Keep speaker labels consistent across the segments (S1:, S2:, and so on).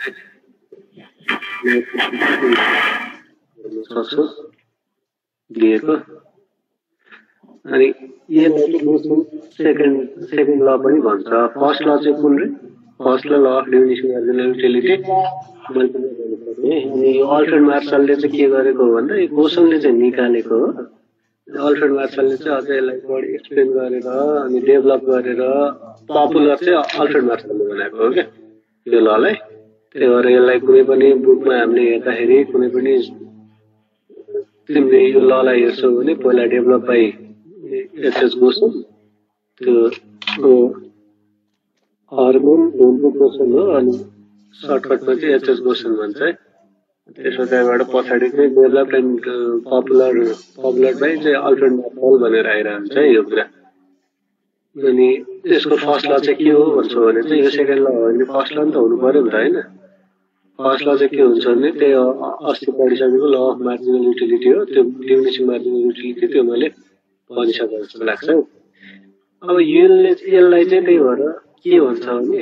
S1: सक्छु दिएको अनि सेकेन्ड ल पनि भन्छ फर्स्ट ल चाहिँ कुन रे first law of diminishing marginal utility अनि अल्फ्रेड मार्शलले चाहिँ के गरेको हो भन्दा यो गोसनले चाहिँ निकालेको हो अल्फ्रेड मार्शलले चाहिँ अझै यसलाई बढी एक्सप्लेन गरेर अनि डेभलप गरेर पपुलर चाहिँ अल्फ्रेड मार्शलले बनाएको हो क्या यो ललाई त्यही भएर यसलाई कुनै पनि बुकमा हामीले हेर्दाखेरि कुनै पनि तिमीले यो ललाई हेर्छौ भने पहिला डेभलप बाइ एचएस गोसन त्यो हर्मोन होमको गोसन हो अनि सर्टकटमा चाहिँ एचएस गोसन भन्छ है त्यसो त्यहाँबाट पछाडि चाहिँ डेभलप एन्ड पपुलर बाइ चाहिँ अल्फ्रेड मार्शल भनेर आइरहन्छ है यो कुरा अनि यसको फर्स्ट ल चाहिँ के हो भन्छौ भने चाहिँ यो सेकेन्ड ल हो भने फर्स्ट ल नि त हुनु पर्यो नि त होइन फर्स्ट ल चाहिँ के हुन्छ भने त्यही अस्ति पढिसकेको ल अफ मार्जिनल युटिलिटी हो त्यो डिमिनिसिङ मार्जिनल युटिलिटी त्यो मैले भनिसकेको जस्तो लाग्छ अब यसलाई चाहिँ त्यही भएर के भन्छ भने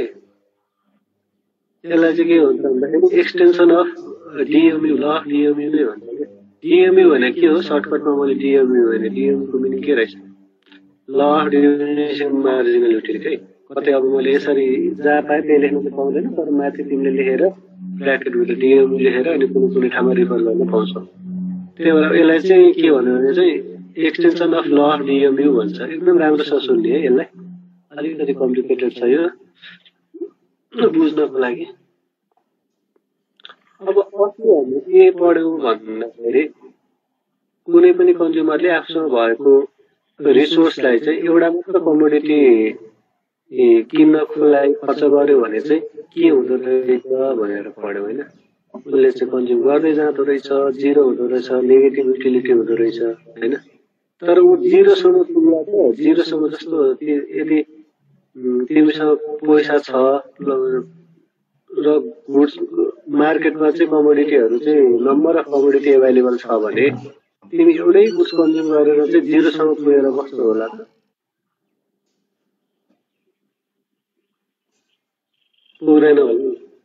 S1: यसलाई चाहिँ के भन्छ भन्दाखेरि एक्सटेन्सन अफ डिएमयु ल अफ डिएमयु नै भन्छ डिएमयु भने के हो सर्टकटमा मैले डिएमयु भने डिएमयुको मिनिङ के रहेछ ल अफ डिमिनिसिङ मार्जिनल युटिलिटी है कतै अब मैले यसरी जहाँ पाएँ त्यही लेख्न चाहिँ पाउँदैन तर माथि तिमीले लेखेर ब्र्याकेटभित्र डिएमयु लेखेर अनि कुनै ठाउँमा रिफर गर्न पाउँछौ त्यही भएर यसलाई चाहिँ के भन्यो भने चाहिँ extension of law of DMU भन्छ एकदम राम्रोसँग सुन्ने है यसलाई अलिकति कम्प्लिकेटेड छ यो बुझ्नको लागि अब अस्ति हामीले के पढ्यौँ भन्दाखेरि कुनै पनि कन्ज्युमरले आफूसँग भएको रिसोर्सलाई चाहिँ एउटा मात्र कमोडिटी किन्नको लागि खर्च गर्यो भने चाहिँ के हुँदो रहेछ भनेर पढ्यौँ होइन उसले चाहिँ कन्ज्युम गर्दै जाँदो रहेछ जिरो हुँदो रहेछ नेगेटिभ युटिलिटी हुँदो रहेछ होइन तर ऊ जिरोसम्म पुग्छ जिरोसम्म जस्तो यदि तिमीसँग पैसा छ र गुड्स मार्केटमा चाहिँ कमोडिटीहरू चाहिँ नम्बर अफ कमोडिटी एभाइलेबल छ भने तिमी एउटै गुड्स कन्ज्युम गरेर चाहिँ जिरोसम्म पुगेर कस्तो होला त पुग्दैन होला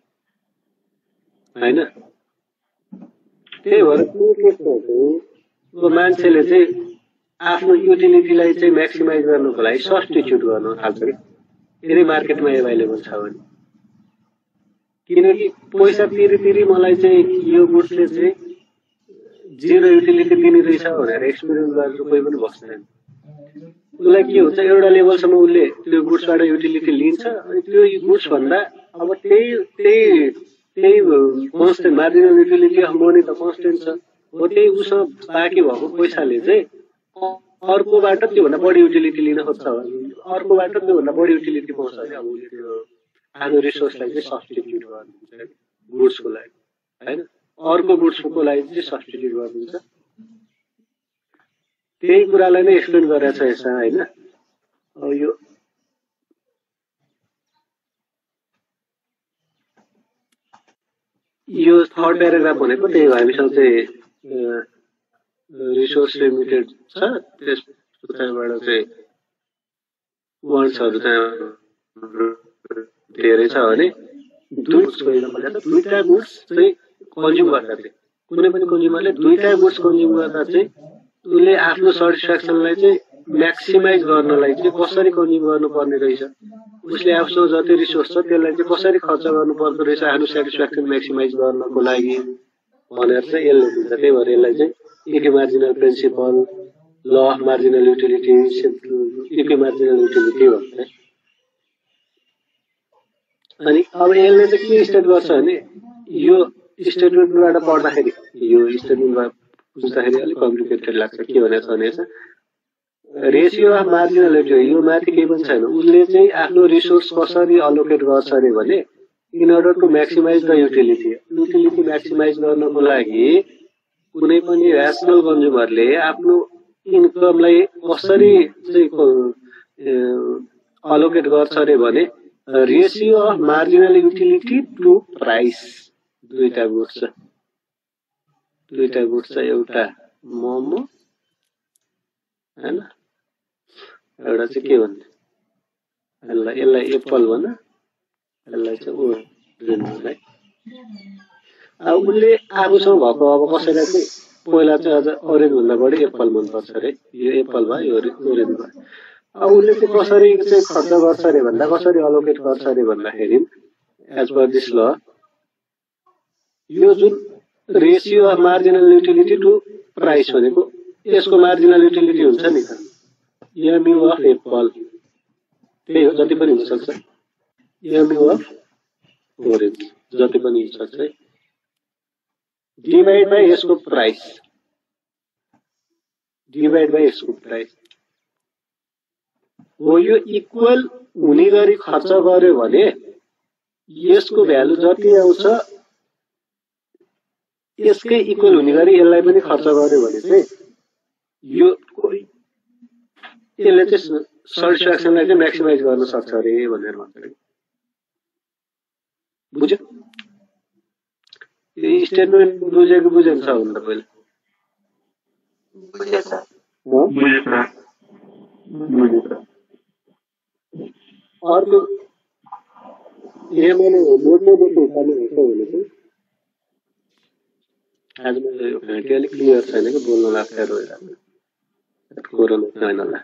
S1: होइन त्यही भएर मान्छेले चाहिँ आफ्नो युटिलिटीलाई चाहिँ म्याक्सिमाइज गर्नुको लागि सब्स्टिट्युट गर्नु थाल्छ कि यदि मार्केटमा एभाइलेबल छ भने किनकि पैसा तिरी मलाई चाहिँ यो गुड्सले चाहिँ जिरो युटिलिटी दिने रहेछ भनेर एक्सपिरियन्स गरेर कोही पनि बस्दैन उसलाई के हुन्छ एउटा लेभलसम्म उसले त्यो गुड्सबाट युटिलिटी लिन्छ अनि त्यो गुड्स भन्दा अब त्यही constant marginal utility of money त कन्स्टेन्ट छ हो त्यही उसँग बाँकी भएको पैसाले चाहिँ अर्कोबाट त्योभन्दा बढी युटिलिटी लिन खोज्छ अर्कोबाट त्योभन्दा बढी युटिलिटी पाउँछ भने अब उसले त्यो आफ्नो रिसोर्सलाई चाहिँ सब्स्टिट्युट गरिदिन्छ गुड्सको लागि होइन अर्को गुड्सको लागि चाहिँ सब्स्टिट्युट गरिदिन्छ त्यही कुरालाई नै एक्सप्लेन गरेको छ यसमा होइन अब यो थर्ड प्याराग्राफ भनेको त्यही हो हामीसँग चाहिँ रिसोर्स लिमिटेड छ त्यसबाट चाहिँ वर्ड्सहरू चाहिँ धेरै छ भने दुईटा गुड्स चाहिँ कन्ज्युम गर्दा चाहिँ कुनै पनि कन्ज्युमरले दुईटा गुड्स कन्ज्युम गर्दा चाहिँ उसले आफ्नो सेटिस्फ्याक्सनलाई चाहिँ म्याक्सिमाइज गर्नलाई चाहिँ कसरी कन्ज्युम गर्नुपर्ने रहेछ उसले आफूसँग जति रिसोर्स छ त्यसलाई चाहिँ कसरी खर्च गर्नुपर्दो रहेछ आफ्नो सेटिस्फ्याक्सन म्याक्सिमाइज गर्नको लागि भनेर चाहिँ यसले दिन्छ त्यही भएर यसलाई चाहिँ equi marginal principle law of marginal utility equi marginal utility भन्छ अनि अब यसले चाहिँ के स्टेट गर्छ भने यो स्टेटमेन्टबाट पढ्दाखेरि यो स्टेटमेन्टबाट बुझ्दाखेरि अलिक कम्प्लिकेटेड लाग्छ के भनेको छ भने रेसियो अफ मार्जिनल युटिलिटी यो माथि केही पनि छैन उसले चाहिँ आफ्नो रिसोर्स कसरी अलोकेट गर्छ अरे भने in order to maximize the utility maximize गर्नको लागि कुनै पनि ऱ्यासनल कन्ज्युमरले आफ्नो इन्कमलाई कसरी चाहिँ अलोकेट गर्छ अरे भने ratio of marginal utility to price दुईटा गुड्स छ एउटा मोमो हैन एउटा चाहिँ के भन्ने यसलाई एप्पल भन्न यसलाई चाहिँ उसले आफूसँग भएको अब कसैलाई चाहिँ पहिला चाहिँ अझ ओरेन्ज भन्दा बढी एप्पल मनपर्छ अरे, यो एप्पल भयो यो ओरेन्ज भयो। उसले चाहिँ कसरी चाहिँ खर्च गर्छ अरे भन्दा, कसरी अलोकेट गर्छ अरे भन्दाखेरि एज पर दिस ल, यो जुन ratio of marginal utility to price भनेको यसको मार्जिनल युटिलिटी हुन्छ नि त, एमयु अफ एप्पल त्यही हो, जति पनि हुनसक्छ, एमयु अफ ओरेन्ज जति पनि हुनसक्छ, डिभाइड बाई यसको प्राइस, डिभाइड बाई यसको प्राइस हो। यो इक्वल हुने गरी खर्च गर्यो भने यसको भ्यालु जति आउँछ यसकै इक्वल हुने गरी यसलाई पनि खर्च गर्यो भने चाहिँ यो यसले चाहिँ सटिस्फ्याक्सनलाई चाहिँ म्याक्सिमाइज गर्न सक्छ अरे भनेर भन्छ। बुझ्यो? यो स्टेटमेन्ट बुझेको बुझेन छ भन्दा पहिला?
S2: बुझेछ।
S1: अर्को यो मैले बोल्दैदेखि हिसाबले हुन्छ भने चाहिँ आज मेरो घाँटी अलिक क्लियर छैन कि बोल्न लाग्छ रोइरहेको, कोरोना छैन होला।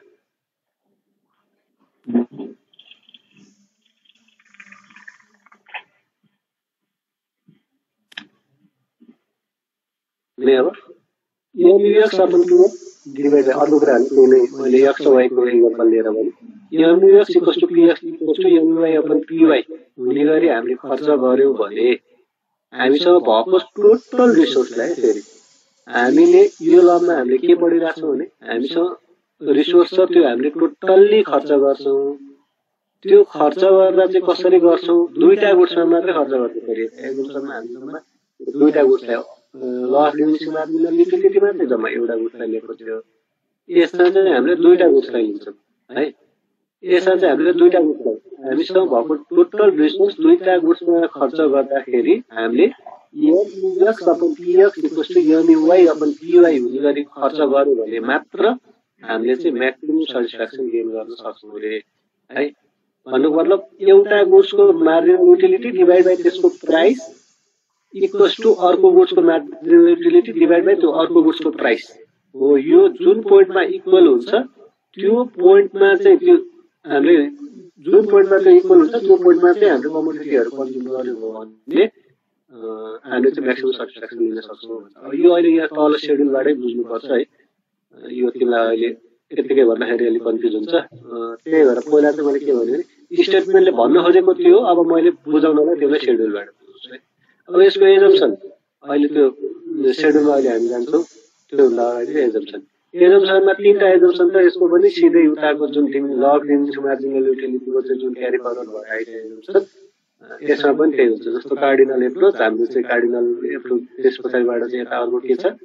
S1: अब एमयुएक्स अपन डिभाइड अर्को कुरा मैले एक्स वाईको इक्जाम्पल लिएर भने MUX equals to PX equals to MUY upon PY हुने गरी हामीले खर्च गर्यौं भने हामीसँग भएको टोटल रिसोर्सलाई फेरि हामीले यो लममा हामीले के पढिरहेछौँ भने हामीसँग रिसोर्स छ, त्यो हामीले टोटल्ली खर्च गर्छौं। त्यो खर्च गर्दा चाहिँ कसरी गर्छौं? दुईटा गुड्समा मात्रै खर्च गर्छौं। फेरि एग्जाम्पलमा हामीसँग दुईटा गुड्सलाई ल अफ डिमिनिसिङ मार्जिनल युटिलिटी मात्रै जम्मा एउटा गुड्सलाई लिएको थियो। यसमा चाहिँ हामीले दुईटा गुड्सलाई लिन्छौँ है। यसमा चाहिँ हामीले दुईटा गुड्सलाई हामीसँग भएको टोटल रिसोर्स दुईटा गुड्समा खर्च गर्दाखेरि हामीले MUX upon PX equals to MUY upon PY हुने गरी खर्च गर्यो भने मात्र हामीले चाहिँ म्याक्सिमम सटिस्फ्याक्सन गेन गर्न सक्छौँ रे है। भन्नुको मतलब एउटा गुड्सको मार्जिनल युटिलिटी डिभाइड बाइ त्यसको प्राइस इक्वल्स टु अर्को गुड्सको मार्जिनल युटिलिटी डिभाइड बाइ त्यो अर्को गुड्सको प्राइस हो। यो जुन पोइन्टमा इक्वल हुन्छ त्यो पोइन्टमा चाहिँ त्यो हामीले जुन पोइन्टमा त्यो इक्वल हुन्छ त्यो पोइन्टमा चाहिँ हामीले कमोडिटीहरू कन्ज्युम गर्यो भने हामीले चाहिँ म्याक्सिमम सटिस्फ्याक्सन लिन सक्छौँ। यो अहिले यहाँ तल सेड्युलबाटै बुझ्नुपर्छ है। यो तिमीलाई अहिले यतिकै भन्दाखेरि अलिक कन्फ्युज हुन्छ। त्यही भएर पहिला चाहिँ मैले के भने स्टेटमेन्टले भन्न खोजेको थियो, अब मैले बुझाउनलाई तिमीलाई सेड्युलबाट बुझाउँछु है। अब यसको एजम्पसन अहिले त्यो सेड्युलमा अहिले हामी जान्छौँ, त्योभन्दा अगाडि एजम्पसन, एजम्पसनमा तीनटा एजम्पसन छ। यसको पनि सिधै उताको जुन तिमी ल अफ डिमिनिसिङ मार्जिनल युटिलिटीको चाहिँ जुन क्यारी फरवर्ड भएर आइरहेको एजम्पसन यसमा पनि त्यही हुन्छ। जस्तो कार्डिनल एप्रोच, हाम्रो चाहिँ कार्डिनल एप्रोच, त्यस पछाडिबाट चाहिँ यता अर्को के छ,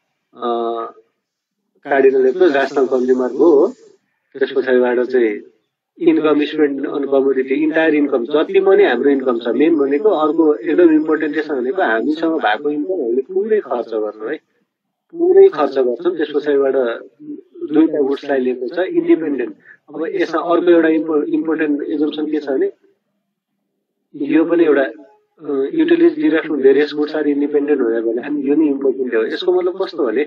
S1: कार्डिनल एप्रोच रासनल कन्ज्युमरको हो। त्यस पछाडिबाट चाहिँ income spend on commodity, entire income जति पनि हाम्रो इन्कम छ। मेन भनेको अर्को एकदम इम्पोर्टेन्ट के छ भनेको हामीसँग भएको इन्कम हामीले पुरै खर्च गर्छौँ है, पुरै खर्च गर्छौँ। त्यस पछाडिबाट दुईटा गुड्सलाई लिएको छ इन्डिपेन्डेन्ट। अब यसमा अर्को एउटा इम्पोर्टेन्ट एजम्पसन के छ भने यो पनि एउटा utility derived from various goods are independent भनेर भने यो नि इम्पोर्टेन्ट हो। यसको मतलब कस्तो भने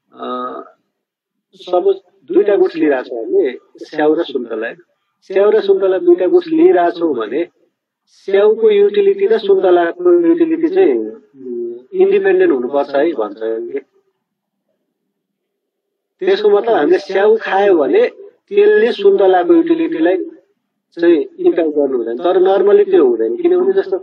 S1: सपोज दुईटा गुड्स लिइरहेको छ हामीले, स्याउ र सुन्तला। स्याउ र सुन्तला दुईटा गुड्स लिइरहेछौँ भने स्याउको युटिलिटी र सुन्तलाको युटिलिटी चाहिँ इन्डिपेन्डेन्ट हुनुपर्छ है भन्छ कि। त्यसको मतलब हामीले स्याउ खायो भने त्यसले सुन्तलाको युटिलिटीलाई चाहिँ इम्प्याक्ट गर्नु हुँदैन। तर नर्मली त्यो हुँदैन, किनभने जस्तो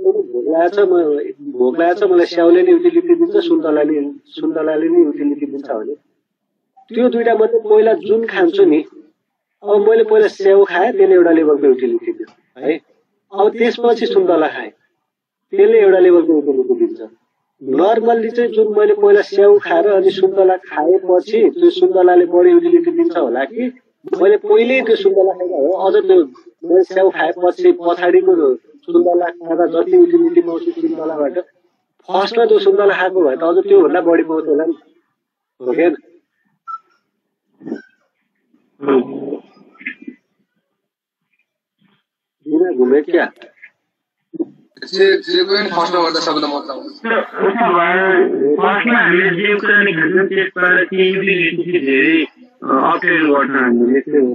S1: भोक लागेको छ मलाई स्याउले नै युटिलिटी दिन्छ, सुन्तलाले नै युटिलिटी दिन्छ भने त्यो दुईटा मात्रै पहिला जुन खान्छु नि, अब मैले पहिला स्याउ खाएँ त्यसले एउटा लेभलको युटिलिटी दियो है। अब त्यसपछि सुन्तला खाएँ त्यसले एउटा लेभलको युटिलिटी दिन्छ। नर्मल्ली चाहिँ जुन मैले पहिला स्याउ खाएर अनि सुन्तला खाएपछि त्यो सुन्तलाले बढी युटिलिटी दिन्छ होला कि मैले पहिल्यै त्यो सुन्तला खाएको हो, अझ त्यो मैले स्याउ खाएपछि पछाडिको सुन्तला खाँदा जति युटिलिटी पाउँछु सुन्तलाबाट फर्स्टमा त्यो सुन्तला खाएको भए त अझ त्योभन्दा बढी पाउँछ होला नि, हो क्या? बिना घुमे क्या
S2: जे पनि फर्स्टमा गर्दा सबैलाई मतलब आउँछ।
S3: उसो भए फर्स्टमा हामीले जे कुरा निकाल्छौँ त्यसबाट केही धेरै अप्ठ्यारो गर्छ हामीले त्यो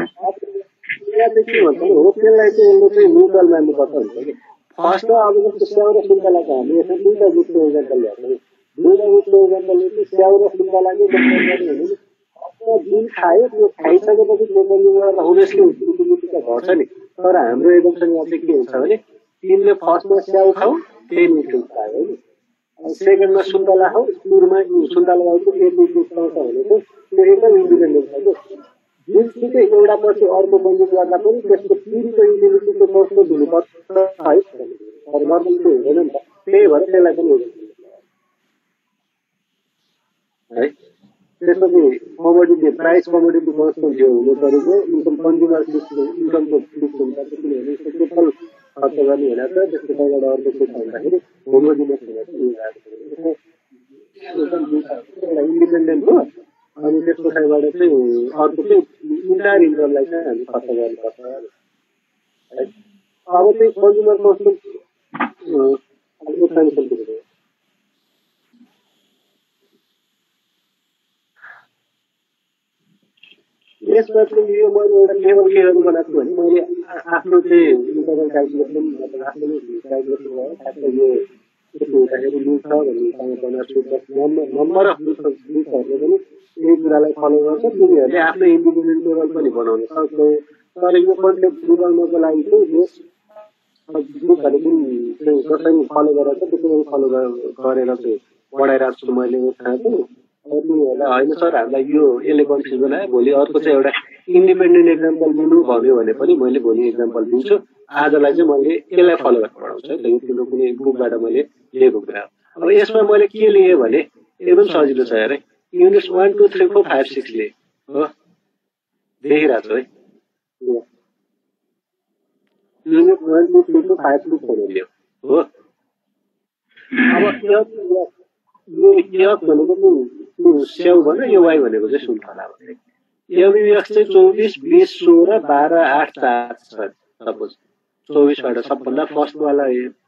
S1: के भन्छ होटेललाई चाहिँ यसले चाहिँ न्युट्रल मान्नुपर्छ हुन्छ कि फर्स्टमा अब जस्तो स्याउ र सुन्तलाको हामी यसमा दुईवटा गुटको इक्जाम्पल ल्याउँछौँ। दुईवटा गुटको इक्जाम्पलले चाहिँ स्याउ र सुन्तलाकै कम्पेयर गर्ने हो भने जुन खायो त्यो खाइसकेपछि त्यसले गर्दा अभियसली गुटी त घट्छ नि। तर हाम्रो एजम्सन यहाँ चाहिँ के हुन्छ भने तिमीले फर्स्टमा स्याउ खाऊ त्यही न्युट्रिन्स खायो है, सेकेन्डमा सुन्तला खाऊ सुरुमा सुन्तला खाऊ एक न्युट्रिन्स पाउँछ भने चाहिँ त्यो एकदम इन्डिपेन्डेन्ट छ कि जुनसुकै एउटा पछि अर्को कन्ज्युम गर्दा पनि त्यसको पिरीको युटिलिटीको सोर्सको दिनुपर्छ है, तर नर्मल चाहिँ हुँदैन नि त। त्यही भएर त्यसलाई पनि है। त्यसपछि कमोडिटी प्राइस कमोडिटी कन्सटेन्ट जो हुनु परेको इन्कम कन्ज्युमर इन्कमको फिक्स हुन्छ किनभने टोटल खर्च गर्ने हुँदा छ। त्यसको त्यहाँबाट अर्को के छ भन्दाखेरि होमोजिनियस हुँदा इन्डिपेन्डेन्ट हो अनि त्यसको साइडबाट चाहिँ अर्को चाहिँ इन्टायर इन्कमलाई चाहिँ हामी खर्च गर्नुपर्छ है। अब चाहिँ कन्ज्युमर कन्सटेन्ट यसमा चाहिँ यो मैले एउटा टेबल के गर्नु बनाएको भने मैले आफ्नो चाहिँ इन्टरनल क्यालकुलेसन मतलब आफ्नो क्यालकुलेसन भयो खासै यो यस्तो हुँदाखेरि लुज छ भन्ने बनाएको छु। नम्बर अफ लुजहरूले पनि यही कुरालाई फलो गर्छ। तिनीहरूले आफ्नो इन्डिपेन्डेन्ट टेबल पनि बनाउन सक्छ। तर यो कन्सेप्ट बुझाउनको लागि चाहिँ यस ग्रुपहरूले पनि कसरी फलो गरेर त्यसरी फलो गरेर चाहिँ बढाइरहेको छु मैले थाहा छु। तिनीहरूलाई होइन सर हामीलाई यो यसले कन्फ्युज बनायो भोलि अर्को चाहिँ एउटा इन्डिपेन्डेन्ट एक्जाम्पल दिनु भन्यो भने पनि मैले भोलि एक्जाम्पल दिन्छु। आजलाई चाहिँ मैले यसलाई फलो गरेर पढाउँछु है त। यो तिम्रो कुनै बुकबाट मैले लिएको कुरा हो। अब यसमा मैले के लिएँ भने एकदम सजिलो छ हेर युनिट्स 1 2 3 4 5 6 लिएँ हो, देखिरहेको छु है। युनिट 1 2 3 4 5 6 लियो हो। अब यक भनेको स्याउ भन्यो यो वाइ भनेको चाहिँ सुन्तला भन्यो। एमयुएक्स चाहिँ 24 20 16 12 8 4 छ। सपोज 24बाट सबभन्दा फर्स्टवाला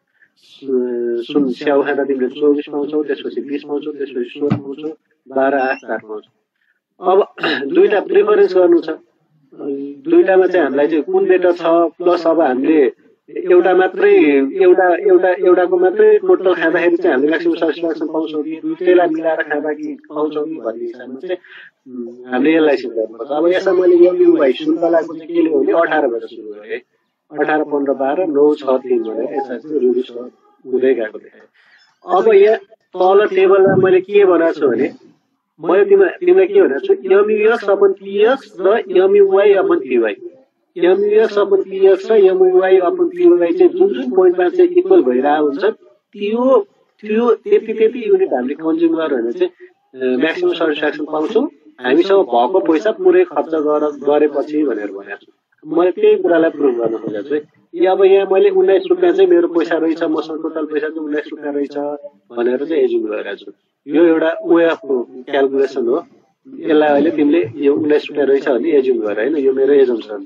S1: स्याउ खाँदा तिमीले 24 पाउँछौ, त्यसपछि 20 पाउँछौ, त्यसपछि 16 पाउँछौ, 12 8 4 पाउँछौ। अब दुईटा प्रिफरेन्स गर्नु छ। दुईटामा चाहिँ हामीलाई चाहिँ कुन बेटर छ प्लस अब हामीले एउटा मात्रै एउटाको मात्रै टोटल खाँदाखेरि चाहिँ हामीले म्याक्सिमम सेटिस्फ्याक्सन पाउँछौँ कि दुईटैलाई मिलाएर खाँदा कि पाउँछौँ कि भन्ने हिसाबमा चाहिँ हामीले यसलाई सिद्ध गर्नुपर्छ। अब यसमा मैले एमयुवाई सुन्तलाको चाहिँ के लियो भने 18बाट सुरु गरेँ है। 18 15 12 9 6 3 भनेर यसलाई चाहिँ रिड्युस हुँदै गएको देखेँ। अब यहाँ तल टेबलमा मैले के बनाएको छु भने मैले तिमीलाई के भनेको छु एमयुएक्स अपन पिएक्स र MUY upon PY. MUX upon PX र एमयुवाई अपन पिवाई चाहिँ जुन जुन पोइन्टमा चाहिँ इक्वल भइरहेको हुन्छ त्यो त्यति युनिट हामीले कन्ज्युम गरेर भने चाहिँ म्याक्सिमम सेटिस्फ्याक्सन पाउँछौँ हामीसँग भएको पैसा पुरै खर्च गरेपछि भनेर भनेको छु। मैले त्यही कुरालाई प्रुभ गर्न खोजेको छु है। अब यहाँ मैले 19 रुपियाँ चाहिँ मेरो पैसा रहेछ, मसँग टोटल पैसा चाहिँ 19 रुपियाँ रहेछ भनेर चाहिँ एज्युम गरेको छु। यो एउटा वे अफ क्यालकुलेसन हो। यसलाई अहिले तिमीले यो 19 रुपियाँ रहेछ भने एज्युम गर होइन, यो मेरो एजम्सन।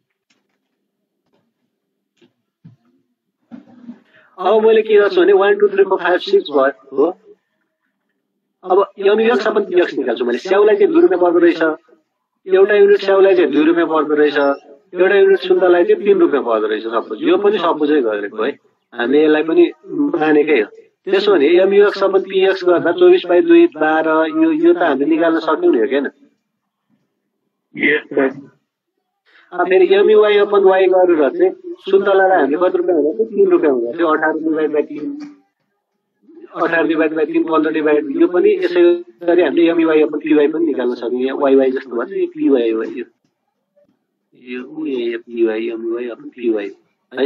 S1: अब मैले के गर्छु भने 1 2 3 4 5 6 भयो हो। अब एमयुएक्स अपन पिएक्स निकाल्छु मैले। स्याउलाई चाहिँ 2 रुपियाँ पर्दो रहेछ, एउटा युनिट स्याउलाई चाहिँ 2 रुपियाँ पर्दो रहेछ, एउटा युनिट सुन्तलाई चाहिँ 3 रुपियाँ पर्दो रहेछ। सपोज यो पनि सपोजै गरेको है, हामीले यसलाई पनि मानेकै हो। त्यसो भने एमयुएक्स अपन पिएक्स गर्दा 24/2 12 यो त हामीले निकाल्न सक्यौँ नि हो कि हैन। फेरि एमयुवाई अपन वाई गरेर चाहिँ सुन्तलालाई हामीले कति रुपियाँ हुँदा थियो 3 रुपियाँ हुँदा थियो। 18/3 18/3 15/, यो पनि यसै गरी हामीले एमयुवाई अपन पिवाई पनि निकाल्न सक्ने। वाइवाई जस्तो भन्छ यो पिवाई हो, यो पिवाई एमयुवाई अपन पिवाई है।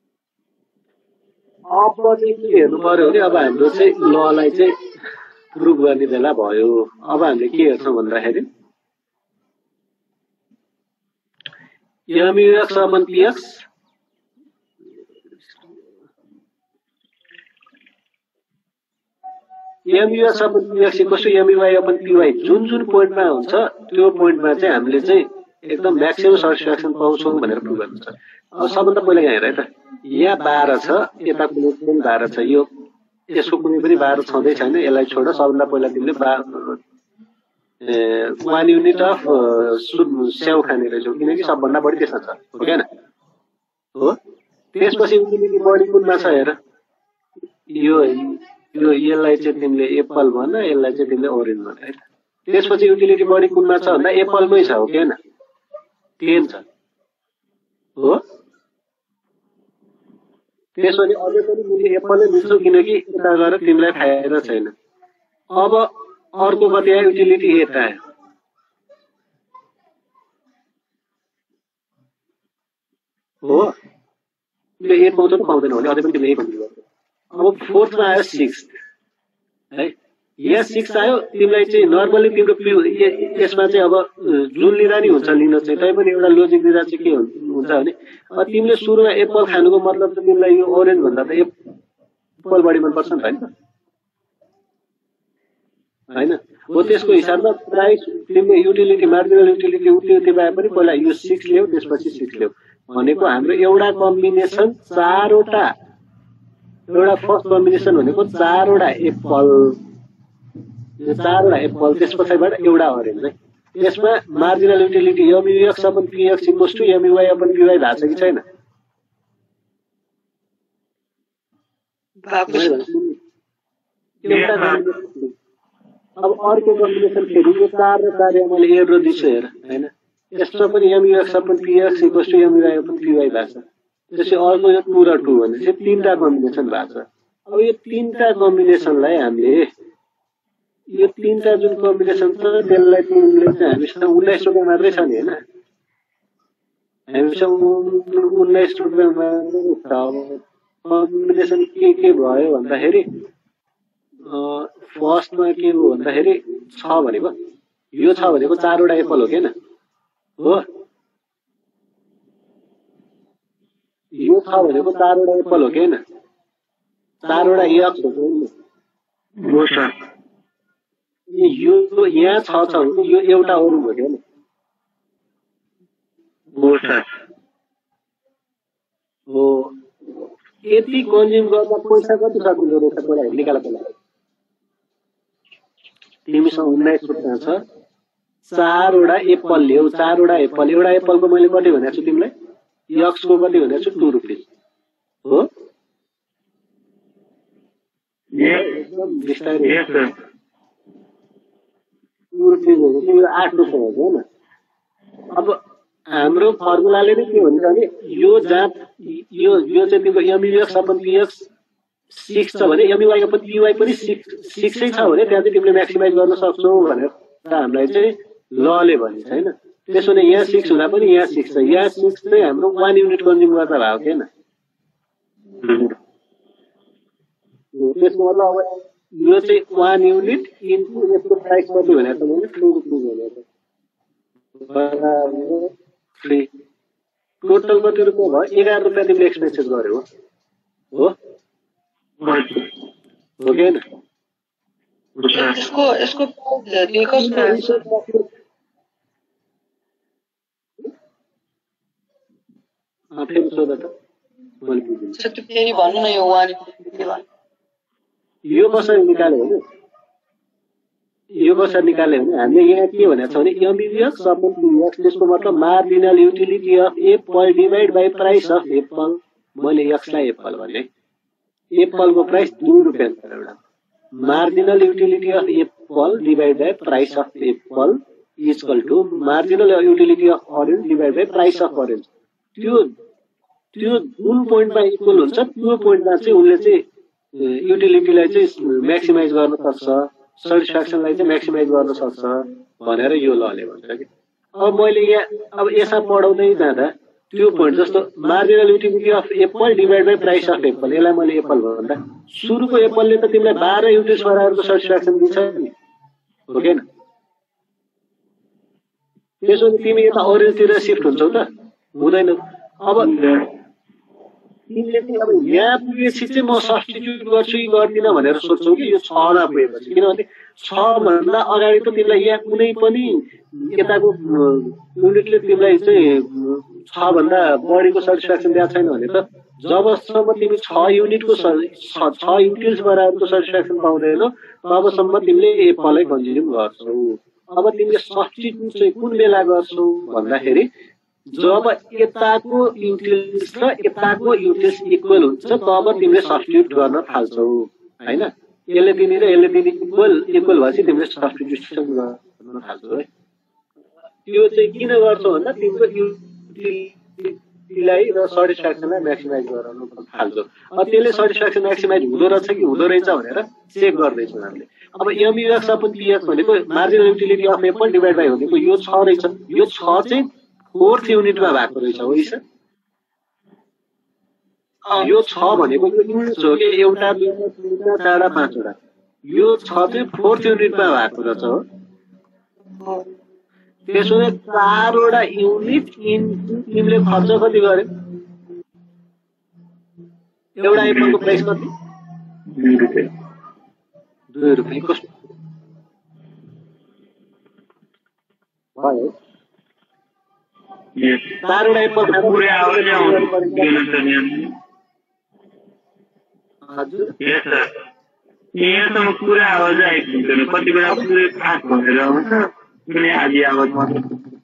S1: अब चाहिँ के हेर्नु पर्यो भने अब हाम्रो चाहिँ ललाई चाहिँ प्रुभ गर्ने बेला भयो। अब हामीले के हेर्छौँ भन्दाखेरि MUX upon PX MUX upon PX equals to MUY upon PY जुन जुन पोइन्टमा हुन्छ त्यो पोइन्टमा चाहिँ हामीले चाहिँ एकदम म्याक्सिमम सटिस्फ्याक्सन पाउँछौँ भनेर प्रुभ गर्नु छ। अब सबभन्दा पहिला यहाँ हेर है त, यहाँ 12 छ, यता कुनै पनि 12 छ, यो यसको कुनै पनि 12 छँदै छैन, यसलाई छोड। सबभन्दा पहिला तिमीले 1 युनिट अफ स्याउ खाने रहेछौ, किनकि सबभन्दा बढी त्यसमा छ, हो क्या? हो, त्यसपछि युटिलिटी बढी कुनमा छ हेर, यसलाई चाहिँ तिमीले एप्पल भन, यसलाई चाहिँ तिमीले ओरेन्ज भन है। त्यसपछि युटिलिटी बढी कुनमा छ भन्दा एप्पलमै छ, हो क्या? 10 छ। हो, त्यसपछि अझै पनि तिमीले एप्पलै दिन्छौ, किनकि यता गएर तिमीलाई फाइदा छैन। अब अर्को कति आयो? युटिलिटी यता आयो। हो, तिमीले 8 पाउँछौ त पाउँदैन भने अझै पनि तिमीले 1 भन्नु पर्छ। अब 4th मा आयो 6 है, यहाँ 6 आयो। तिमीलाई चाहिँ नर्मली तिम्रो यसमा चाहिँ अब जुन लिँदा नि हुन्छ लिन चाहिँ, तैपनि एउटा लोजिक दिँदा चाहिँ के हुन्छ भने अब तिमीले सुरुमा एप्पल खानुको मतलब चाहिँ तिमीलाई यो ओरेन्ज भन्दा त एप्पल बढी मनपर्छ नि त हैन? हो, त्यसको हिसाबमा प्राइस तिमीले युटिलिटी मार्जिनल युटिलिटी उति भए पनि पहिला यो 6 ल्याऊ, त्यसपछि 6 ल्याऊ भनेको हाम्रो एउटा कम्बिनेसन 4 वटा, एउटा फर्स्ट कम्बिनेसन भनेको 4 वटा एप्पल, यो 4 वटा एप्पल, त्यस पछाडिबाट एउटा ओरेन्ज है। त्यसमा marginal utility MUX upon PX equals to MUY upon PY भएको छ कि छैन? अब अर्को कम्बिनेसन फेरि यो 4 र 4 मैले एरो दिन्छु हेर हैन, यसमा पनि MUX upon PX equals to MUY upon PY भएको छ। त्यसै अर्को यो 2 र 2 भने चाहिँ 3टा कम्बिनेसन भएको छ। अब यो 3टा कम्बिनेसनलाई हामीले यो 3टा जुन कम्बिनेसन छ त्यसलाई तिमीले चाहिँ हामीसँग 19 रुपैयाँ मात्रै छ नि हैन, हामीसँग 19 रुपैयाँ मात्रै छ। कम्बिनेसन के भयो भन्दाखेरि फर्स्टमा के हो भन्दाखेरि 6 भनेको, यो 6 भनेको 4 वटा एप्पल हो के न? हो, यो 6 भनेको 4 वटा एप्पल हो के न? 4 वटा एक्स हो के? यो यहाँ 6 छ भने यो एउटा ओरेन्ज हो के न? हो, यति कन्ज्युम गर्दा पैसा कति सकिँदो रहेछ पहिला निकाल पहिला। तिमीसँग 19 रुपैयाँ छ, 4 वटा एप्पल ल्याऊ, 4 वटा एप्पल, एउटा एप्पलको मैले कति भनेको छु तिमीलाई? एक्सको कति भनेको छु? 2 रुपियाँ। हो, एकदम बिस्तारै 2 रुपियाँ भनेको यो 8 रुपियाँ हो हैन? अब हाम्रो फर्मुलाले नै के भन्छ भने यो जहाँ यो चाहिँ तिम्रो MUX अपन PX 6 छ भने MUY अपन PY पनि 6 छ भने त्यहाँ चाहिँ तिमीले म्याक्सिमाइज गर्न सक्छौ भनेर हामीलाई चाहिँ लले भन्छ हैन? त्यसो भने यहाँ 6 हुँदा पनि यहाँ 6 छ, यहाँ 6 चाहिँ हाम्रो 1 युनिट कन्ज्युम गर्दा भयो के न? त्यसको मतलब अब यो चाहिँ 1 युनिट इन्टु यसको प्राइस कति भनेको छ भने 2 रुपियाँ भनेको छ। फ्री टोटल कति रुपियाँ भयो? 11 रुपियाँ तिमीले एक्सपेन्सेस गर्यौ। हो, हो कि हैन?
S4: यसको
S1: फेरि सोध त
S4: फेरि भन्नु न, यो 1
S1: यो कसरी निकाल्यो भने हामीले यहाँ के भनेको छ भने MUX अपन PX, त्यसको मतलब marginal utility of apple divide by price of apple. मैले x लाई एप्पल भने एप्पलको प्राइस 2 रुपियाँ छ एउटा, marginal utility of apple divide by price of apple equal to marginal utility of orange divide by price of orange. त्यो जुन पोइन्टमा इक्वल हुन्छ त्यो पोइन्टमा चाहिँ उनले चाहिँ युटिलिटीलाई चाहिँ म्याक्सिमाइज गर्न सक्छ, सटिस्फ्याक्सनलाई चाहिँ म्याक्सिमाइज गर्न सक्छ भनेर यो लले भन्छ कि। अब मैले यहाँ अब यसमा पढाउँदै जाँदा त्यो पोइन्ट जस्तो marginal utility of apple divide by price of apple, यसलाई मैले एप्पल भन्दा सुरुको एप्पलले त तिमीलाई 12 युनिट्स बराबरको सटिस्फ्याक्सन दिन्छ नि, हो कि न? त्यसो भने तिमी यता ओरेन्जतिर सिफ्ट हुन्छौ त? हुँदैन। अब तिमीले चाहिँ अब यहाँ पुगेपछि चाहिँ म सब्स्टिट्युट गर्छु कि गर्दिनँ भनेर सोच्छौ कि यो 6 मा पुगेपछि, किनभने 6 भन्दा अगाडि त तिमीलाई यहाँ कुनै पनि यताको युनिटले तिमीलाई चाहिँ 6 भन्दा बढीको सटिस्फ्याक्सन दिएको छैन भने त जबसम्म तिमी 6 युनिटको 6 युटिल्स बराबरको सटिस्फ्याक्सन पाउँदैनौ तबसम्म तिमीले एप्पललाई कन्ज्युम गर्छौ। अब तिमीले सब्स्टिट्युट चाहिँ कुन बेला गर्छौ भन्दाखेरि जब यताको युटिल्स र यताको युटिल्स इक्वल हुन्छ तब तिमीले सब्स्टिट्युट गर्न थाल्छौ हैन। यसले दिने र यसले दिने इक्वल भएपछि तिमीले सब्स्टिट्युसन गर्न थाल्छौ है। त्यो चाहिँ किन गर्छौ भन्दा तिम्रो युटिलिटीलाई र सटिस्फ्याक्सनलाई म्याक्सिमाइज गराउन थाल्छौ। अब त्यसले सटिस्फ्याक्सन म्याक्सिमाइज हुँदो रहेछ कि हुँदो रहेछ भनेर चेक गर्दैछौ हामीले। अब एमयुएक्स अपन पीएक्स भनेको marginal utility of apple divide by भनेको यो 6 रहेछ। यो 6 चाहिँ 4th युनिटमा भएको रहेछ हो सर। यो 6 भनेको यो युनिट्स हो कि एउटा 2 3 4 5 वटा। यो 6 चाहिँ 4th युनिटमा भएको रहेछ हो। त्यसोले 4 वटा युनिट इन्टु तिमीले खर्च कति गर्यो? एउटा एप्पलको प्राइस कति?
S3: 2 रुपैयाँ।
S1: 2 रुपैयाँ कस्तो भयो? 4 वटा एप्पल
S3: पूरे आवाज
S1: हजुर
S3: यस सर। यहाँसम्म पुरा आवाज आइपुग्दैन, कति बेला पुरै फास्ट भएर आउँछ, कुनै आधी आवाज मात्र।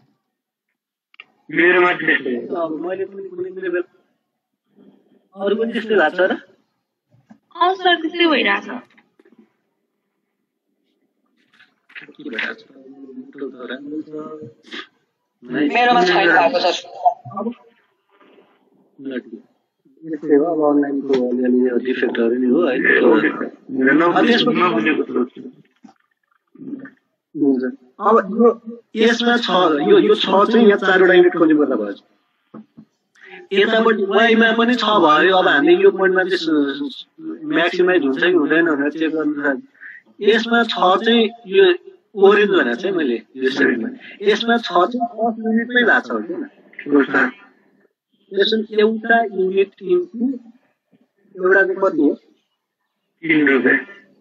S3: मेरोमा त्यस्तै
S1: अब मैले पनि कुनै कुनै बेला अरू पनि त्यस्तै भएको छ र?
S5: सर त्यस्तै भइरहेछ।
S1: के भइरहेछ?
S4: मेरोमा छैन भएको सर।
S1: त्यस्तै हो अब अनलाइनको अलिअलि डिफेक्टहरू नि हो है। अब यसमा छ यो 6 चाहिँ यहाँ 4 वटा युनिट खोज्नु पर्दा भयो। यतापट्टि वाइमा पनि 6 भयो। अब हामीले यो पोइन्टमा चाहिँ म्याक्सिमाइज हुन्छ कि हुँदैन भनेर चेक गर्नु छ। यसमा 6 चाहिँ यो ओरेन्ज भनेर चाहिँ मैले यो सेटमा यसमा 6 चाहिँ 10 युनिटमै भएको छ हो किन? त्यसमा एउटा युनिट इन्टु एउटा चाहिँ कति हो?
S3: 3 रुपैयाँ।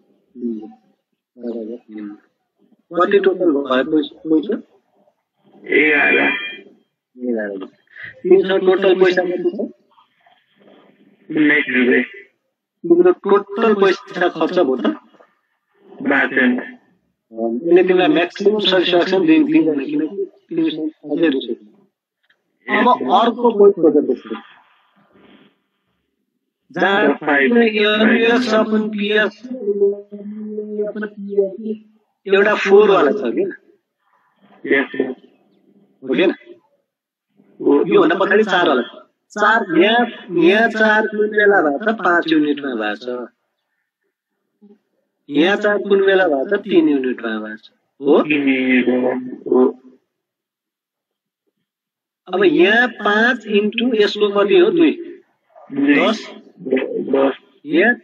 S1: कति टोटल भयो पैसा?
S3: 11।
S1: 300 टोटल पैसा कति छ?
S3: 19 रुपैयाँ।
S1: तिम्रो टोटल पैसा खर्च भयो त?
S3: बाँचेन।
S1: यसले तिमीलाई म्याक्सिमम सटिस्फ्याक्सन दिँदैन किनकि तिमीसँग अझै रिसोर्स। अब अर्को पोइन्ट खोज त्यसको एउटा 4 वाला छ कि हो किन? योभन्दा पछाडि 4 वाला 4 यहाँ 4 कुन बेला भएको छ? 5 युनिटमा भएको छ। यहाँ 4 कुन बेला भएको छ? 3 युनिटमा भएको छ हो। अब यहाँ 5 इन्टु यसको कति हो? 2 10 यहाँ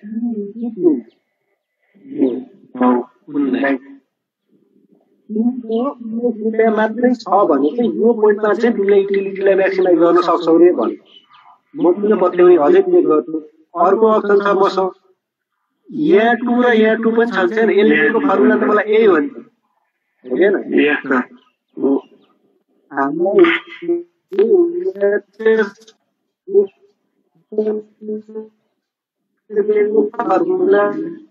S1: 19 रुपियाँ मात्रै छ भने चाहिँ यो पोइन्टमा चाहिँ तिमीले युटिलिटीलाई म्याक्सिमाइज गर्न सक्छौ रे भन्नु। म किन पत्याउने अझै क्लिक गर्छु। अर्को अप्सन छ मसँग यहाँ 2 र यहाँ 2 पनि छ छैन। यसले दिएको फर्मुला त मलाई यही हो नि हो किन? फर्मुला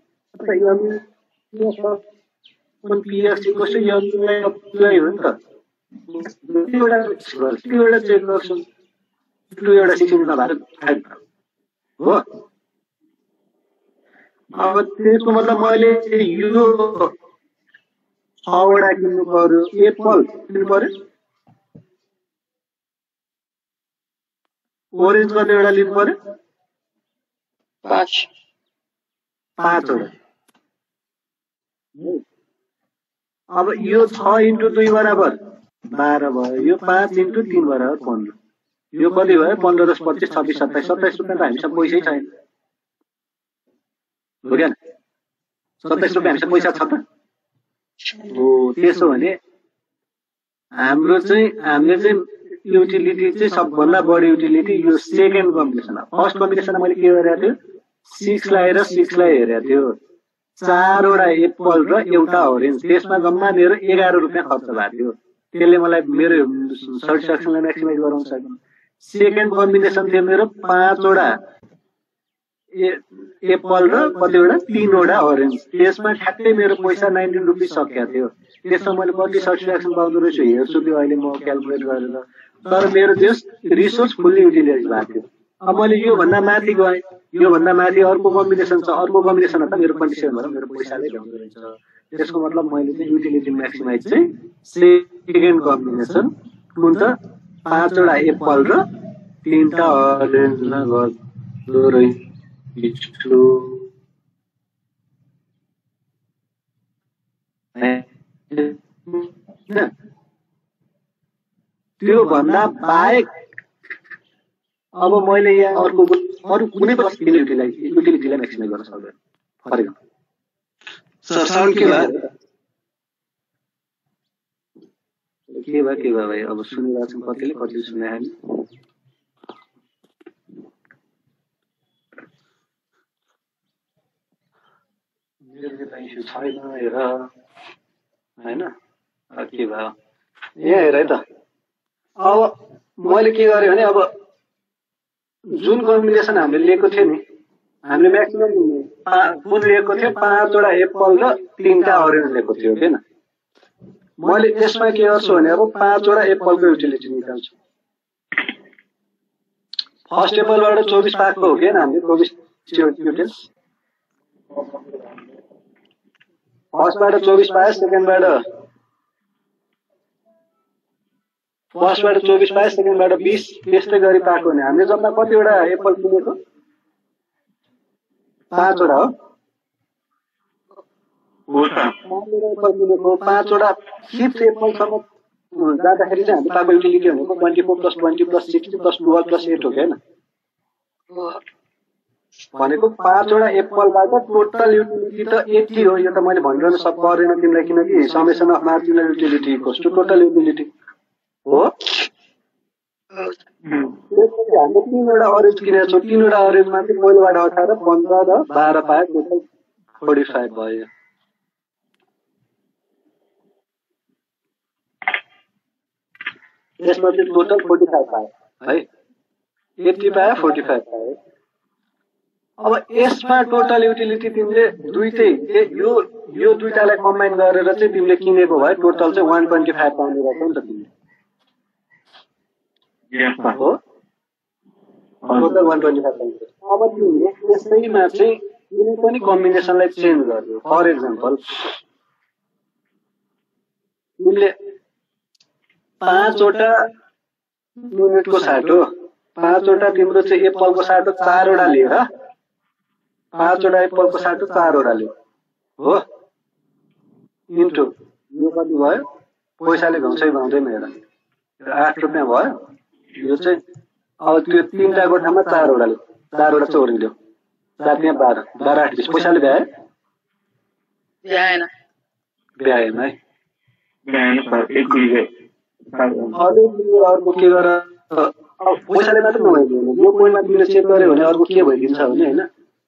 S1: हो नि त। एउटा चेक गर्छु एउटा 6 युनिटमा भएको हो। अब त्यसको मतलब मैले यो 6 वटा किन्नु पर्यो। एप्पल किन्नु पर्यो। ओरेन्ज कति वटा लिनु पर्यो?
S4: 5
S1: वटा। अब यो 6 इन्टु 2 बराबर 12 भयो। यो 5 इन्टु 3 बराबर 15। यो कति भयो? 15 10 25 26 27 27 रुपियाँ त हामीसँग पैसै छैन हो क्या? 27 रुपियाँ हामीसँग पैसा छ त हो। त्यसो भने हामीले चाहिँ युटिलिटी चाहिँ सबभन्दा बढी युटिलिटी यो सेकेन्ड कम्बिनेसन हो। फर्स्ट कम्बिनेसनमा मैले के गरेको थियो 6 लाई र 6 लाई हेरेको थियो, 4वटा एप्पल र एउटा ओरेन्ज, त्यसमा जम्मा मेरो 11 रुपियाँ खर्च भएको थियो। त्यसले मलाई मेरो सेटिस्फ्याक्सनलाई म्याक्सिमाइज गराउन सकेन। सेकेन्ड कम्बिनेसन थियो मेरो 5वटा एप्पल र कतिवटा 3वटा ओरेन्ज, त्यसमा ठ्याक्कै मेरो पैसा 19 रुपिस सकिएको थियो। त्यसमा मैले कति सेटिस्फ्याक्सन पाउँदो रहेछु हेर्छु त्यो अहिले म क्यालकुलेट गरेर, तर मेरो त्यस रिसोर्स फुल्ली युटिलाइज भएको थियो। अब मैले योभन्दा माथि गएँ, योभन्दा माथि अर्को कम्बिनेसन छ, अर्को कम्बिनेसनमा त मेरो कन्डिसन भएर मेरो पैसाले भ्याउँदो रहेछ। त्यसको मतलब मैले चाहिँ युटिलिटी म्याक्सिमाइज चाहिँ सेकेन्ड कम्बिनेसन कुन त 5वटा एप्पल र 3टा ओरेन्जमा गर्दो रहेछु। त्यो भन्दा बाहेक अब मैले यहाँ अरू कुनै पनि युटिलिटीलाई म्याक्सिमाइज गर्न सक्दैन। फरक
S2: सर साउन्ड के भयो?
S1: के भयो भाइ? अब सुनिरहेको छौँ, कतिले सुनायो इस्यु छैन हेर होइन। के भयो यहाँ हेर है त। अब मैले के गरेँ भने अब जुन कम्बिनेसन हामीले लिएको थियो नि, हामीले म्याक्सिमम कुन लिएको थियो 5वटा एप्पल र 3टा ओरेन्ज लिएको थियो होइन। मैले यसमा के गर्छु भने अब 5वटा एप्पलको युटिलिटी निकाल्छु। फर्स्ट एप्पलबाट 24 पाएको हो कि हामीले 24 युटिल्स। फर्स्टबाट 24 पाएँ, सेकेन्डबाट 20, त्यस्तै गरी पाएको भने हामीले जम्मा कतिवटा एप्पल किनेको? 5वटा हो। 5वटा एप्पल किनेको, 5वटा 5th एप्पलसम्म जाँदाखेरि चाहिँ हामीले पाएको युटिलिटी भनेको 24 + 20 + 60 + 12 + 8 हो कि होइन। भनेको 5वटा एप्पलबाट टोटल युटिलिटी त 80 हो। यो त मैले भनिरहनु पर्दैन तिमीलाई, किनकि summation of marginal utility equals to total utility हो। त्यसपछि हामीले 3वटा ओरेन्ज किनेको छौँ। 3वटा ओरेन्जमा चाहिँ पहिलोबाट 18, 15 र 12 पाए, टोटल 45 भयो। यसमा चाहिँ टोटल 45 पाए है, 80 पाए, 45 पाए। अब यसमा टोटल युटिलिटी तिमीले दुईटै यो दुईटालाई कम्बाइन गरेर चाहिँ तिमीले किनेको भए टोटल चाहिँ 125 पाउने रहेछ नि त तिमीले हो। टोटल 125 पाउने। अब तिमीले यसैमा चाहिँ कुनै पनि कम्बिनेसनलाई चेन्ज गर्यो। फर एक्जाम्पल तिमीले 5वटा युनिटको साटो, 5वटा तिम्रो चाहिँ एप्पलको साटो 4वटा लिएर 5वटा एप्पलको साटो 4वटा लियो हो, इन्टु यो कति भयो? पैसाले भ्याउँदैन हेर, 8 रुपियाँ भयो। यो चाहिँ अब त्यो 3टा गोठामा 4वटा लियो, 4वटा चाहिँ ओरेन्ज लियो, 4 त्यहाँ 12, 12 8 20 पैसाले भ्याएन है। अर्को के गर, पैसाले मात्र नभइदियो भने यो पोइन्टमा तिमीले चेक गर्यो भने अर्को के भइदिन्छ भने होइन,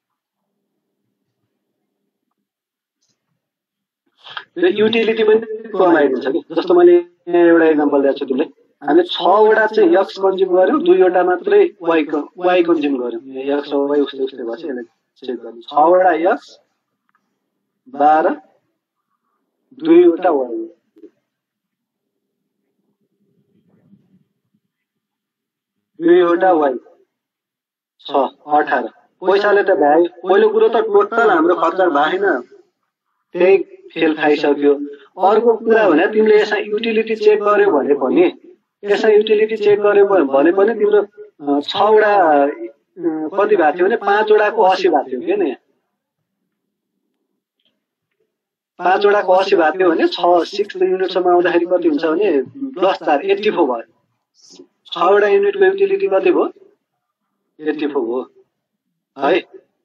S1: त्यो युटिलिटी पनि कमाइदिन्छ कि। जस्तो मैले एउटा एक्जाम्पल दिएको छु तिमीले, हामीले 6वटा चाहिँ यक्स कन्ज्युम गर्यौँ, 2वटा मात्रै वाइ कन्ज्युम गर्यौँ। यक्स वाइ उस्तै भएछ, यसलाई चेक गर्नु। 6वटा यक्स 12, 2वटा वाइ, दुईवटा वाइ 6 18। पैसाले त भ्यायो। पहिलो कुरो त टोटल हाम्रो खर्च भएन, त्यही फेल खाइसक्यो। अर्को कुरा भने तिमीले यसमा युटिलिटी चेक गर्यो भने पनि तिम्रो 6वटा कति भएको थियो भने 5वटाको 80 भएको थियो कि नि। 5वटाको 80 भएको थियो भने 6 युनिटसम्म आउँदाखेरि कति हुन्छ भने +4 84 भयो। 6वटा युनिटको युटिलिटी कति भयो? 84 भयो है।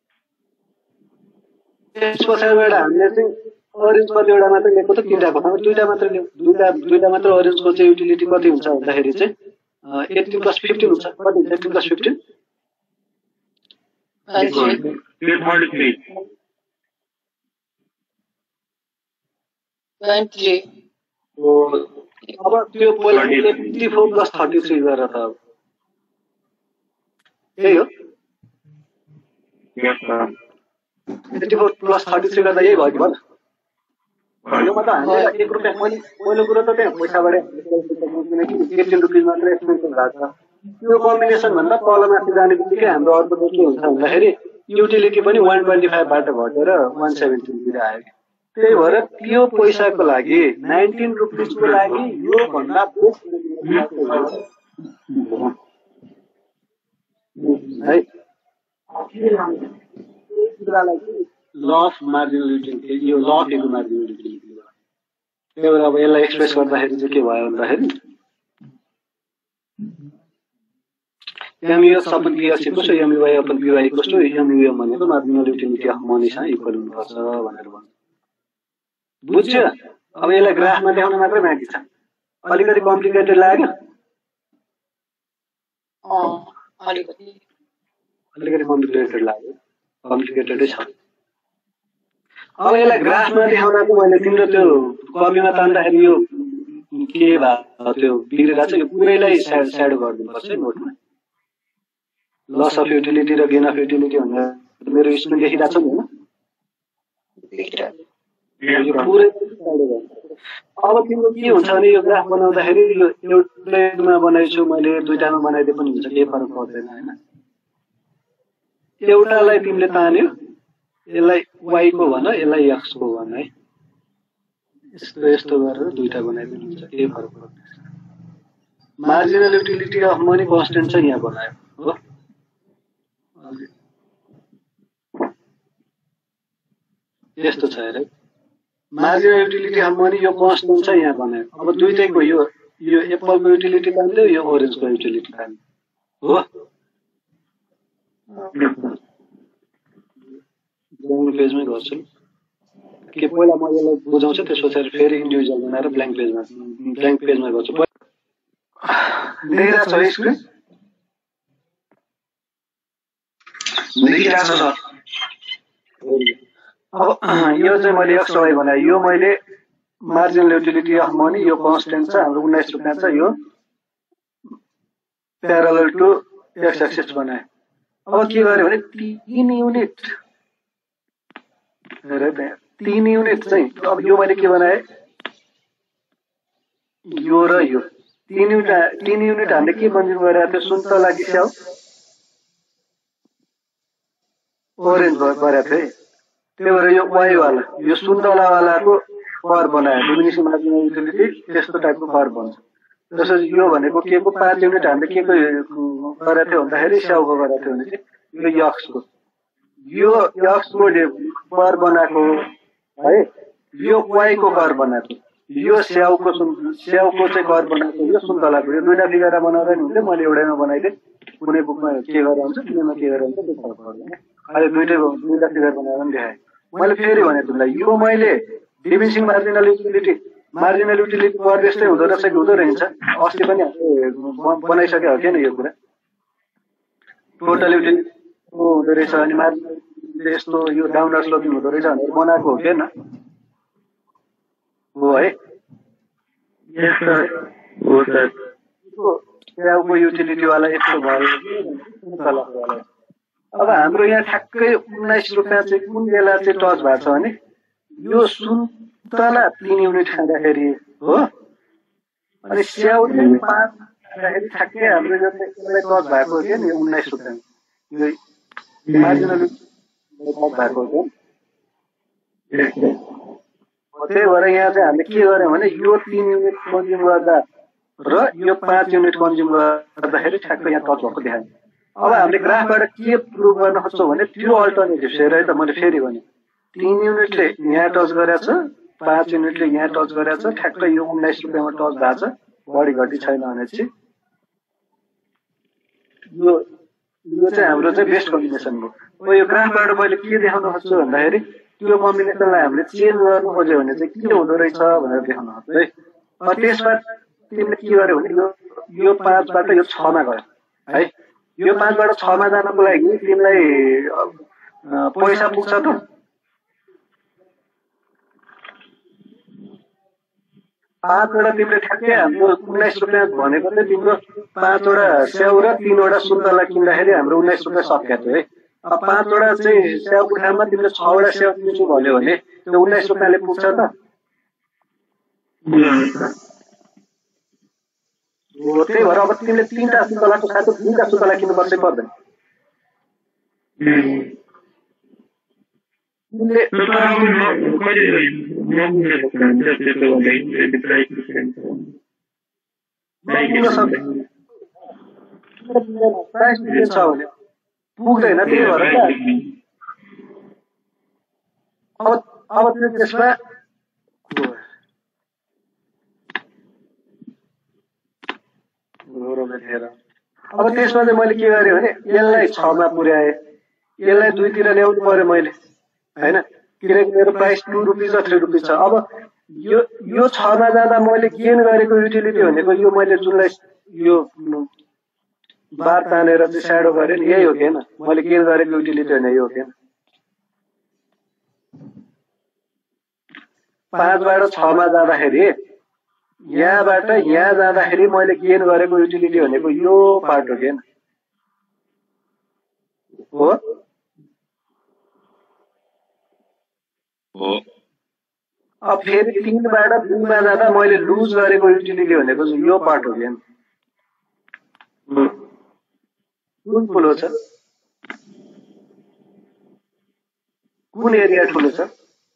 S1: त्यस पछाडिबाट हामीले चाहिँ ओरेन्ज कतिवटा मात्र लिएको त 3टाको ठाउँमा 2टा मात्र लियौँ। 2टा मात्र ओरेन्जको चाहिँ युटिलिटी कति हुन्छ भन्दाखेरि चाहिँ 18 + 15 हुन्छ कति 18 + 15
S4: 23
S1: अब त्यो पहिला 84 + 33 गरेर त त्यही हो 84 + 33 गर्दा यही भयो कि भन यो मतलब हामीलाई 1 रुपैयाँ पहिलो कुरो त त्यहाँ पैसाबाट 18 रुपियाँ मात्रै एक्सपेन्सिभ भएको छ त्यो कम्बिनेसन भन्दा तलमाथि जाने बित्तिकै हाम्रो अर्को के हुन्छ भन्दाखेरि युटिलिटी पनि 125 बाट घटेर 170 तिर आयो त्यही भएर त्यो पैसाको लागि 19 रुपियाँको लागि यो भन्दा है ल अफ मार्जिनल युटिलिटी यो law of eco marginal utility त्यही भएर अब यसलाई एक्सप्रेस गर्दाखेरि चाहिँ के भयो भन्दाखेरि MUX अपन PLC कस्तो MUI अपन PY कस्तो MUM भनेको मार्जिनल युटिलिटी अफ मनीसँग इक्वल हुनुपर्छ भनेर भन्छ बुझ्यो अब यसलाई ग्राफमा देखाउन मात्रै बाँकी छ अलिकति कम्प्लिकेटेड लाग्यो अलिकति कम्प्लिकेटेड लाग्यो कम्प्लिकेटेडै छ अब यसलाई ग्राफमा देखाउनको मैले तिम्रो त्यो कपीमा तान्दाखेरि यो के भयो त्यो बिग्रिरहेको छ यो पुरैलाई स्याडो गरिदिनुपर्छ है नोटमा लस अफ युटिलिटी र गेन अफ युटिलिटी भनेर मेरो स्क्रिन देखिरहेको छ नि होइन पुरै अब तिम्रो के हुन्छ भने यो ग्राफ बनाउँदाखेरि यो एउटैमा बनाइछु मैले दुईटामा बनाइदिए पनि हुन्छ केही फरक पर्दैन होइन एउटालाई तिमीले तान्यो यसलाई y को भन यसलाई x को भन है यस्तो गरेर दुईटा बनाइदिनु हुन्छ केही फरक पर्दैन marginal utility of money constant चाहिँ यहाँ बनायो हो यस्तो छ हेर मार्जिनल युटिलिटी अफ मनी यो कन्स्टेन्ट चाहिँ यहाँ बनायो अब दुईटैको यो एप्पलको युटिलिटी तान्यो यो ओरेन्जको युटिलिटी तान्यो हो ब्ल्याङ्क पेजमै गर्छु के पहिला म यसलाई बुझाउँछु त्यसपछि फेरि इन्डिभिजुअल बनाएर ब्ल्याङ्क पेजमा गर्छु देखिरहेको छ स्क्रिन
S2: देखिरहेको छ सर
S1: अब यो चाहिँ मैले XY बनाएँ यो मैले मार्जिनल युटिलिटी अफ मनी यो कन्स्टेन्ट छ हाम्रो 19 रुपैयाँ छ यो प्यारलल टु एक्स एक्सिस बनाएँ अब के गर्यो भने 3 युनिट हेर त्यहाँ 3 युनिट चाहिँ अब यो मैले के बनाएँ यो र यो 3 युनिट हामीले के कन्ज्युम गरेको थियो सुन्तला कि स्याउ ओरेन्ज गरेको थियो त्यही भएर यो वाइ वाला यो सुन्तला वालाको कर बनायो डिमिनिसिङ मार्जिनल युटिलिटी त्यस्तो टाइपको कर बन्छ जसरी यो भनेको के को 5 युनिट हामीले के को गरेको थियो भन्दाखेरि स्याउको गरेको थियो भने चाहिँ यो यक्सको यो यक्सको कर बनाएको है यो वाइको कर बनाएको यो स्याउको चाहिँ कर बनाएको यो सुन्तलाको यो दुईटा फिगर बनाउँदा नि हुन्छ मैले एउटैमा बनाइदिएँ कुनै बुकमा के गरेर हुन्छ कुनैमा के गरेर हुन्छ त्यो फरक पर्दैन अहिले दुईटा फिगर बनाएर पनि देखाएँ मैले फेरि भने तिमीलाई यो मैले डिमिनिसिङ मार्जिनल युटिलिटी कर त्यस्तै हुँदो रहेछ कि हुँदो रहेछ अस्ति पनि बनाइसक्यो हो क्या यो कुरा टोटल युटिलिटी हुँदो रहेछ अनि मार्जिनल यस्तो यो डाउनर स्लोपिङ हुँदो रहेछ भनेर बनाएको हो किन हो है स्याउको युटिलिटीवाला यस्तो भयो अब हाम्रो यहाँ ठ्याक्कै 19 रुपैयाँ चाहिँ कुन बेला चाहिँ टच भएको छ भने यो सुन्तला 3 युनिट खाँदाखेरि हो अनि स्याउ चाहिँ 5 खाँदाखेरि ठ्याक्कै हाम्रो यो चाहिँ टच भएको हो क्या नि 19 रुपैयाँ यो मार्जिनल भएको हो त्यही भएर यहाँ चाहिँ हामीले के गर्यौँ भने यो 3 युनिट कन्ज्युम गर्दा र यो 5 युनिट कन्ज्युम गर्दाखेरि ठ्याक्कै यहाँ टच भएको देखाएँ अब हामीले ग्राफबाट के प्रुभ गर्न खोज्छौँ भने त्यो अल्टरनेटिभ हेर है त मैले फेरि भने 3 युनिटले यहाँ टच गरेको छ 5 युनिटले यहाँ टच गरेको छ ठ्याक्कै यो 19 रुपैयाँमा टच भएको छ बढी घटी छैन भनेपछि यो चाहिँ हाम्रो चाहिँ बेस्ट कम्बिनेसन हो यो ग्राफबाट मैले के देखाउन खोज्छु भन्दाखेरि त्यो कम्बिनेसनलाई हामीले चेन्ज गर्नु खोज्यो भने चाहिँ के हुँदो रहेछ भनेर देखाउन खोज्छु है त्यसमा तिमीले के गर्यो भने यो यो 5 बाट यो 6 मा गयो है। यो 5 बाट 6 मा जानको लागि तिमीलाई पैसा पुग्छ त? 5 वटा तिमीले ठ्याक्कै हाम्रो 19 रुपैयाँ भनेको चाहिँ तिम्रो 5 वटा स्याउ र 3 वटा सुन्तला किन्दाखेरि हाम्रो 19 रुपैयाँ सकिया थियो है। अब 5 वटा चाहिँ स्याउको ठाउँमा तिमीले 6 वटा स्याउ किन्छु भन्यो भने त्यो 19 रुपैयाँले पुग्छ त? हो, त्यही भएर अब तिमीले 3टा सुन्तलाको साथै 2टा सुन्तला किन्नुपर्छ पर्दैन। तिमीले प्राइस डिफरेन्स छ भने पुग्दैन। त्यही भएर अब त्यसमा अब त्यसमा चाहिँ मैले के गरेँ भने यसलाई 6 मा पुर्याएँ, यसलाई 2 तिर ल्याउनु पर्यो मैले हैन, किनकि मेरो प्राइस 2 रुपीज र 3 रुपीज छ। अब यो 6 मा जाँदा मैले गेन गरेको युटिलिटी भनेको यो मैले जुनलाई यो बार तानेर चाहिँ स्याडो गरेँ नि, यही हो कि हैन? मैले गेन गरेको युटिलिटी भने यो हो कि हैन? 5 बाट 6 मा जाँदाखेरि यहाँबाट यहाँ जाँदाखेरि मैले गेन गरेको युटिलिटी भनेको यो पार्ट हो कि हैन? हो? अब फेरि 3 बाट 2 मा जाँदा मैले लुज गरेको युटिलिटी भनेको यो पार्ट हो कि हैन? कुन ठुलो छ? कुन एरिया ठुलो छ?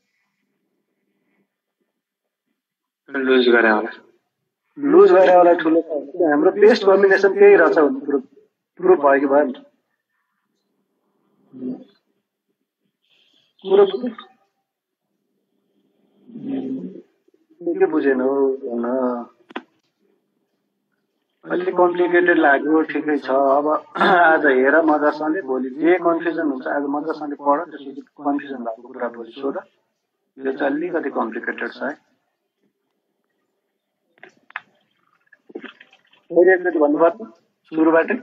S1: लुज गरे होला ठुलो छ। हाम्रो बेस्ट कम्बिनेसन त्यही रहेछ भने प्रुफ भयो कि भएन? कुरो के बुझेन हो भन। अलिक कम्प्लिकेटेड लाग्यो, ठिकै छ। अब आज हेर मजासँगले, भोलि जे कन्फ्युजन हुन्छ आज मजासँगले पढ, त्यसपछि कन्फ्युजन भएको कुरा भोलि सोध। यो चाहिँ अलिकति कम्प्लिकेटेड छ है। एकचोटि भन्नुपर्छ सुरुबाटै।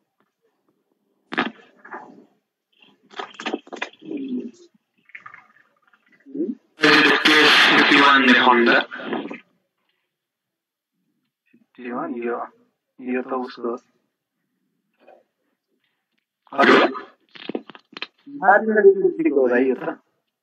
S1: यो त उसको हो भाइ, यो त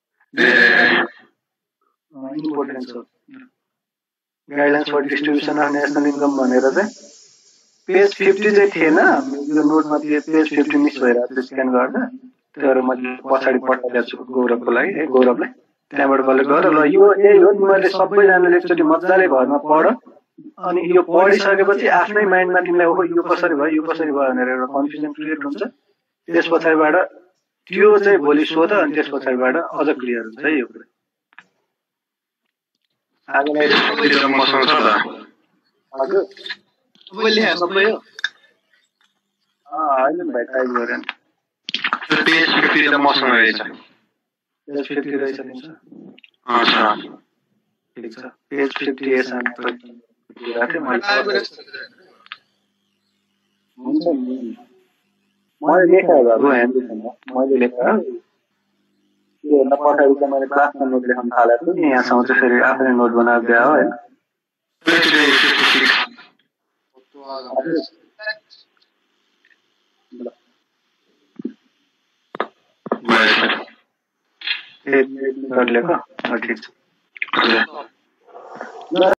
S1: इम्पोर्टेन्ट छ। Guidelines for distribution of national income भनेर चाहिँ पेज 50 चाहिँ थिएन यो नोटमा, त्यो पेज 50 मिस भइरहेको थियो स्क्यान गर्दा। त्यो मैले पछाडि पठाइदिएको छु गौरवको लागि है, गौरवलाई त्यहाँबाट कलेक्ट गर। ल यो यही हो, तिमीहरूले सबैजनाले एकचोटि मजाले घरमा पढ, अनि यो पढिसकेपछि आफ्नै माइन्डमा तिमीलाई हो यो कसरी भयो भनेर एउटा कन्फ्युजन क्रिएट हुन्छ। त्यस पछाडिबाट त्यो चाहिँ भोलि सोध, अनि त्यस पछाडिबाट अझ क्लियर हुन्छ है यो कुरा। हजुर सबै हो होइन भाइ, टाइप गरेन। पेज 50 त मसँग रहेछ। पेज 50 रहेछ तिमीसँग? ठिक छ, पेज 50 एसमा मैले लेखेँ मैले लेखेँ त्योभन्दा पछाडि चाहिँ मैले क्लासमा नोट लेख्न थालेको छु नि। यहाँसम्म चाहिँ फेरि आफ्नै नोट बनाएर दिए हो होइन? लेख ठिक छ।